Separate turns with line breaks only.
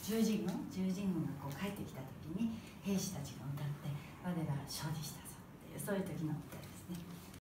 十字軍がこう帰ってきた時に兵士たちが歌って「我ら勝利したぞ」っていうそういう時の歌ですね。